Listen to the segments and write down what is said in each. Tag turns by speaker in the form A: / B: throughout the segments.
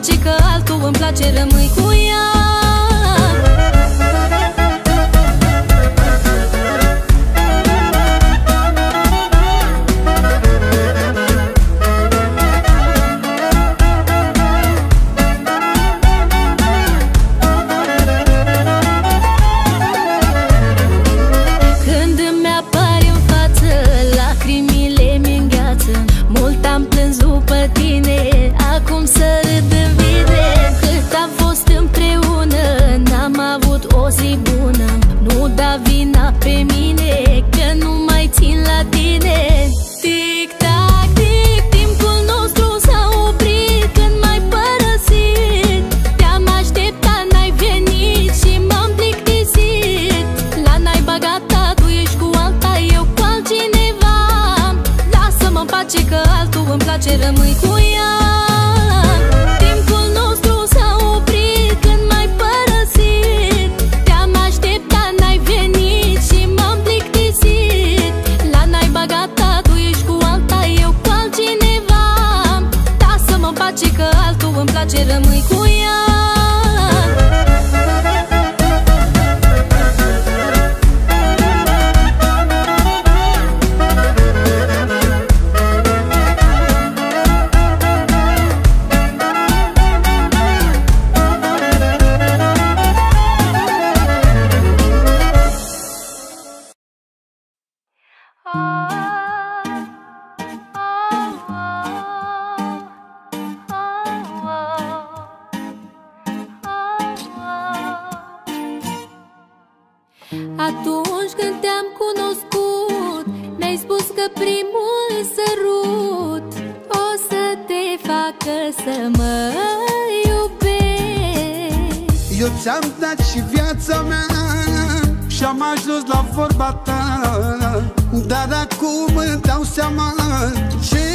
A: place că altul îmi place, rămâi cu ea.
B: Acum să râd în vide, cât am fost împreună, n-am avut o zi bună. Nu da vina pe mine, că nu mai țin la tine. Tic-tac, tic, timpul nostru s-a oprit când m-ai părăsit. Te-am așteptat, n-ai venit și m-am plictisit. La naiba gata, tu ești cu alta, eu cu altcineva. Lasă-mă-n pace că altul îmi place, rămâi cu ea. Că altul îmi place, rămâi cu ea. Atunci când te-am cunoscut, mi-ai spus că primul sărut o să te facă să mă iubești.
C: Eu ți-am dat și viața mea și-am ajuns la vorba ta, dar acum îmi dau seama ce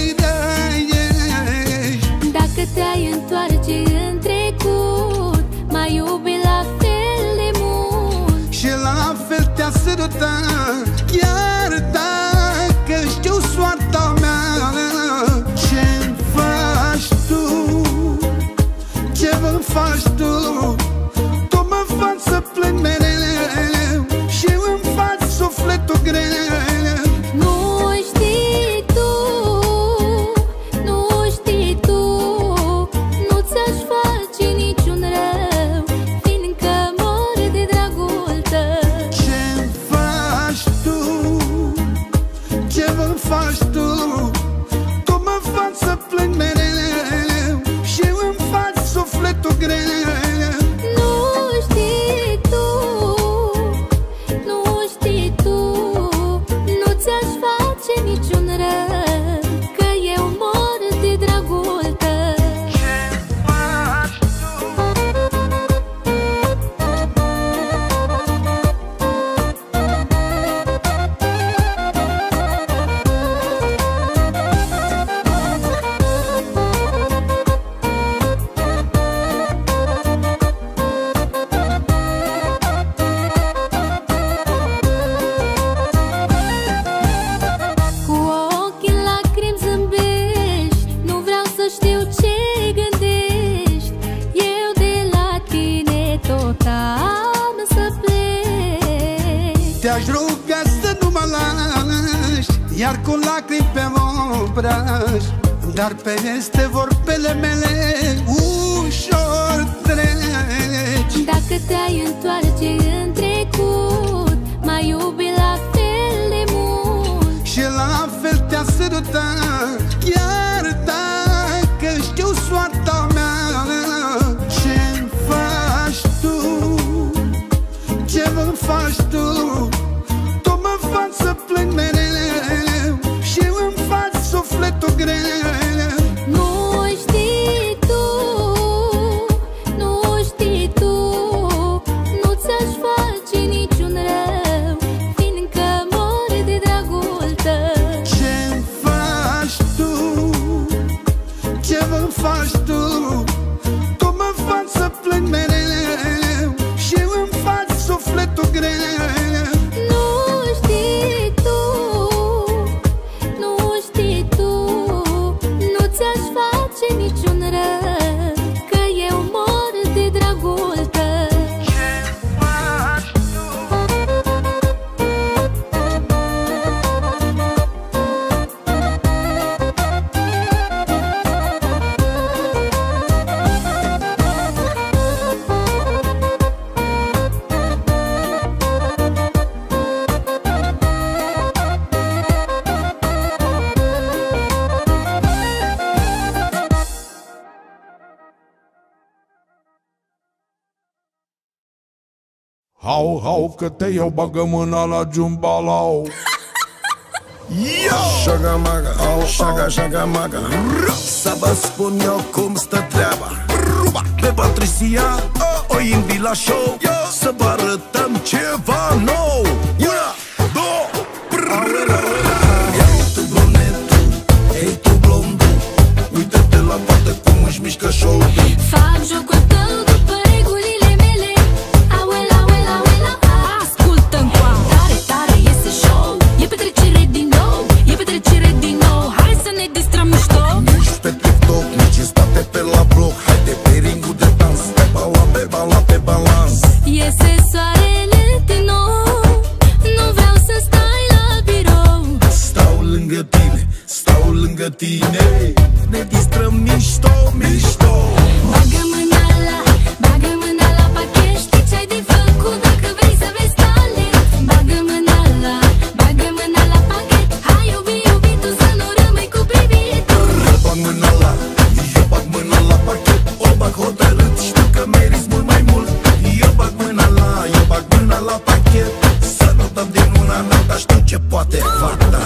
C: ești.
B: Dacă te-ai întoarce în trecut, m-ai iubit la fel de mult
C: și la fel te-a sărutat. Chiar dacă știu soarta mea, ce-mi faci tu, ce-mi faci tu, tu mă faci să plâng mereu și îmi faci sufletul greu.
B: Nu știi tu, nu știi tu, nu ți-aș face niciun rău, fiindcă mor de dragul tău.
C: Ce-mi faci tu, ce-mi faci tu, tu mă faci să plâng mereu și îmi faci sufletul greu.
B: Niciun rău, că eu mor de dragul tău.
C: Ce faci te-aș ruga să nu mă lași, iar cu lacrimi pe obraj, dar peste vorbele mele ușor treci.
B: Dacă te-ai întoarce în trecut, m-ai iubit la fel de mult
C: și la fel te-a sărutat. Chiar dacă știu soarta mea, ce-mi faci tu, ce-mi faci tu, tu mă faci să plâng mereu și îmi faci sufletul greu.
B: Nu știi tu, nu știi tu, nu ți-aș face niciun rău, fiindcă mor de dragul tău.
C: Ce-mi faci
D: Hau, hau, că te iau, bagă mâna la jumbalau.
E: Shagamaga, shaga, shagamaga. Să vă spun eu cum stă treaba. Pe Patricia o invit la show, să vă arătăm ceva nou. Una, două, ei tu brunetul, ei tu blondul, uită-te la fată cum își mișcă show-ul.
B: Fac jocul tău după regulile mele. Auel, auel, auel, ascultă-mi cu tare, tare, iese show. E petrecere din nou, e petrecere din nou. Hai să ne distrăm mișto.
E: Nici pe TikTok, nici în spate pe la bloc. Haide pe ringul de dans, pe bala, pe bala, pe balans.
B: Iese soarele din nou, nu vreau să stai la birou.
E: Stau lângă tine, stau lângă tine. Ne distrăm mișto, mișto.
B: Bagă mâna la pachet. Știi ce-ai de făcut dacă vrei să vezi talent. Bagă mâna la pachet. Hai iubi, iubi, tu să nu rămâi cu privitul.
E: Eu bag mâna la, eu bag mâna la pachet. O bag hotărât, știu că meriți mult mai mult. Eu bag mâna la pachet. Să nu dăm din una în alta, știu ce poate fata.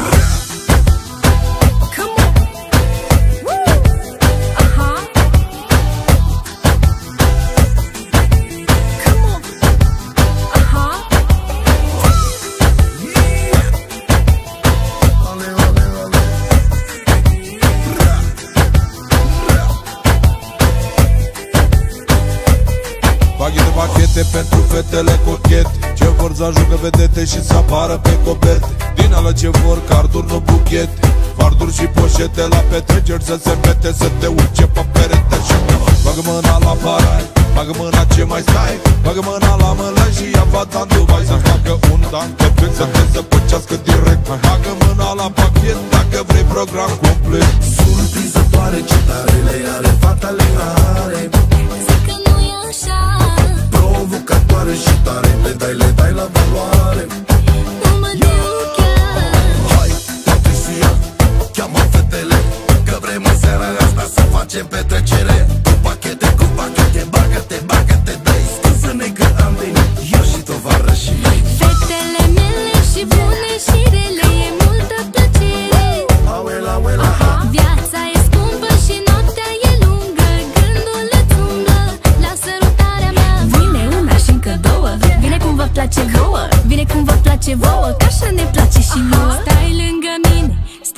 D: Pachete, pachete pentru fetele cochete, ce vor să ajungă vedete și să apară pe coperte. Din ală ce vor carduri, nu buchete, farduri și poșete la petreceri să se mete, să te urce pe perete. Și bagă mâna la parai, bagă mâna ce mai stai, bagă mâna la mână și ia fata în Dubai. Să facă un dan perfect, să te zăpăcească direct. Bagă mâna la pachet dacă vrei program complet.
E: Surprinzătoare, ce tare le are, fata le are.
B: Zic că nu e așa,
E: Provocatoare și tare, le dai la valoare.
B: nu mă deu chiar.
E: Hai, Patricia, cheamă fetele, că vrem în seara asta să facem petrecere. Cu pachete, bagă-te, bagă-te, dă-i. Scuză-ne că am venit, eu și tovarășii mei.
B: Fetele mele și bune și rele, e multă plăcere.
E: Auel, auel, aha.
B: Viața e scumpă și noaptea e lungă, gândul îți umblă la sărutarea mea. Vine una și încă două, vine cum vă place vouă, vine cum vă place vouă, că așa ne place și nouă. Stai lângă mine,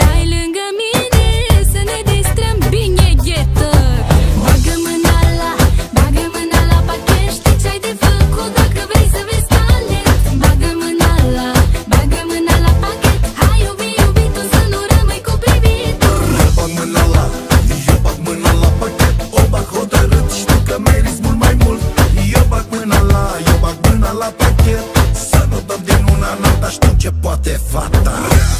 B: să ne distrăm bine, ghetă. Bagă mâna la pachet. Știi ce-ai de făcut dacă vrei să vezi talent. Bagă mâna la pachet. Hai iubi, iubi, tu să nu rămâi cu privitul.
E: Eu bag mâna la pachet. O bag hotărât, știu că meriți mult mai mult. Eu bag mâna la pachet. Să nu dăm din una în alta, știu ce poate fata.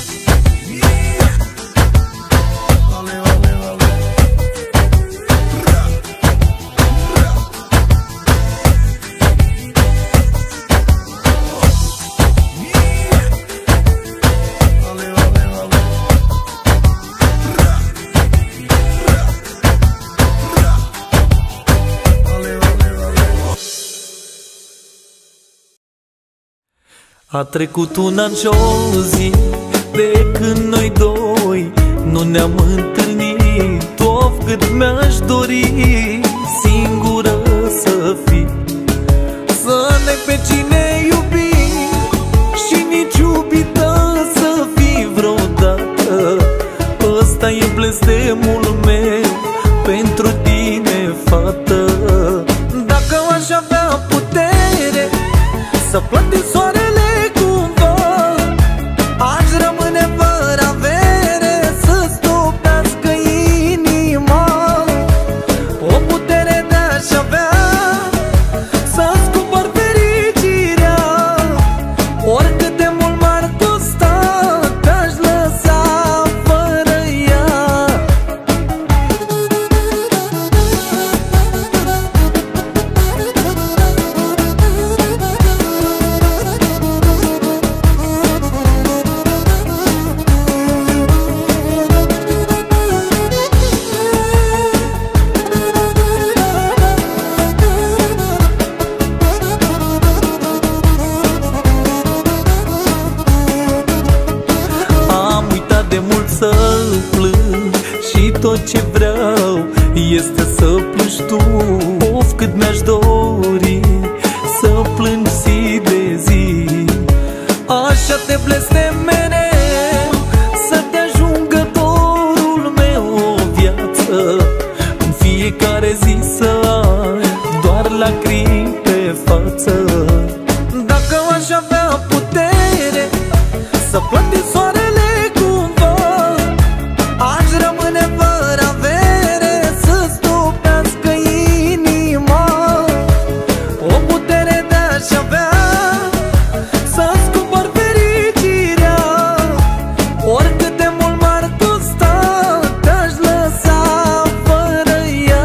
F: A trecut un an și o zi de când noi doi nu ne-am întâlnit. Of, cât mi-aș dori singură să fii, să ne pe cine iubi și nici iubită să fii vreodată. Ăsta e blestemul meu pentru tine, fată. Dacă aș avea putere să plec din soarele, aș rămâne fără avere să stopească inima. O putere de-aș avea să-ți cumpăr fericirea. Oricât de mult m-ar costa, te-aș lăsa fără ea. tot ce vreau este să plângi tu. Of, cât mi-aș dori să plâng zi de zi. Așa te blestem mereu, să te ajungă dorul meu o viață. În fiecare zi să ai doar lacrimi pe față. Dacă aș avea putere să plătesc soarele cumva, aș rămâne fără avere să-ți topească inima. O putere de-aș avea să-ți cumpăr fericirea, oricât de mult m-ar costa, te-aș lăsa fără ea.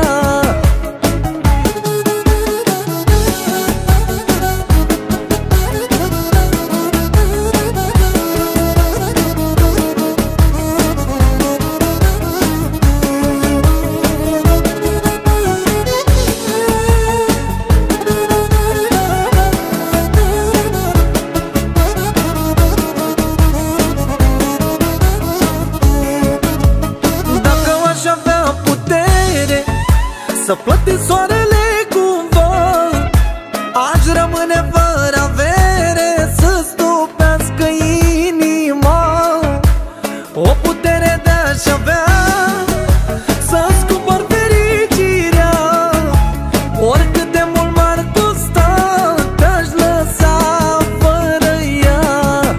F: Dacă aș avea putere să plătesc soarele cumva, aș rămâne fără avere să-ți topească inima. O putere de-aș avea să-ți cumpăr fericirea, oricât de mult m-ar costa, te-aș lăsa fără ea.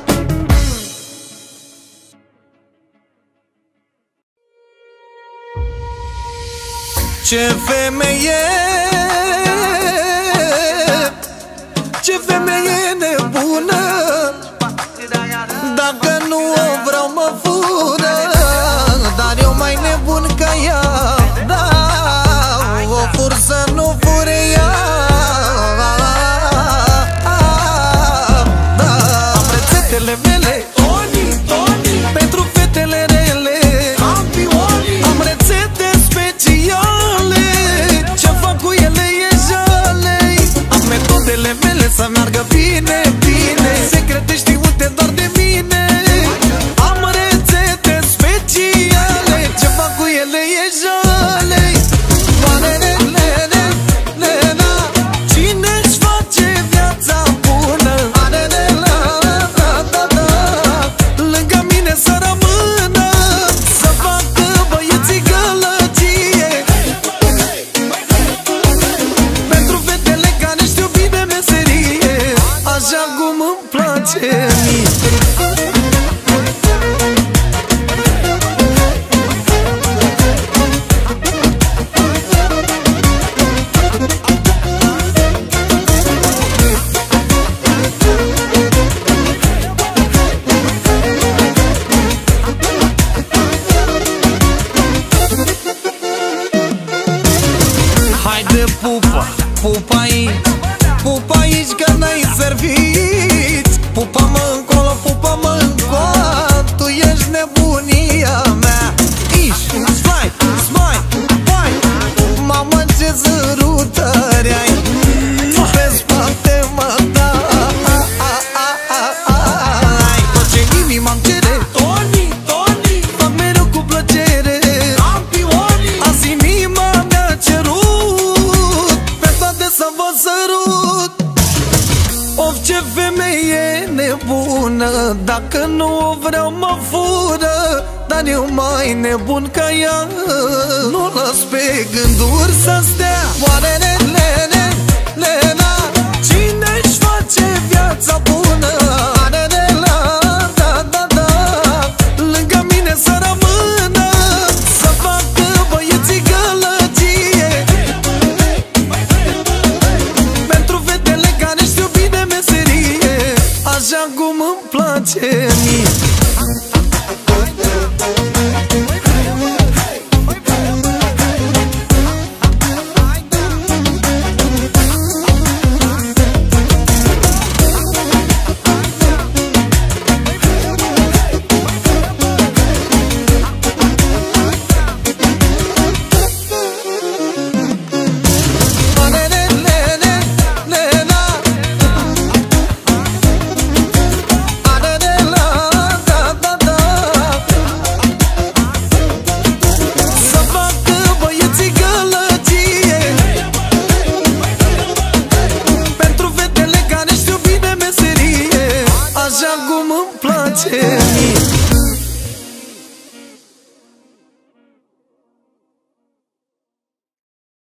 E: Ce femeie, ce femeie nebună, dacă nu o vreau mă fură, dar eu mai nebun ca ea. Da, o fur să nu fure ea. Da, am rețetele mele pentru fetele rele. Am rețete speciale, ce fac cu ele e jale. Am metodele mele să meargă bine, bine, secrete știute doar de mine. Am rețete speciale, ce fac cu ele e jale. Cine-și face viața bună, lângă mine să rămână, să facă băieții gălăgie. Pentru fetele care știu bine meserie, așa cum îmi place mie. Haide pupa, pupa aici, pupa aici că n-ai servit. Pupa-mă încolo, pupa-mă încoa, tu ești nebunia mea. Iși, slai, smai, pai, mamă ce zărutări ai, pe spate mă dai. Tot ce inima-mi cere, fac mereu cu plăcere. Azi inima mi-a cerut pe toate să vă sărut. Of, ce femeie nebună, dacă nu o vreau mă fură, dar eu mai nebun ca ea. Nu las pe gânduri să stea. Oarele, Lena, cine-și face viața bună? Lângă mine să rămână, să facă băieții gălăgie. Pentru fetele care știu bine meserie, așa cum îmi place mie. place mie.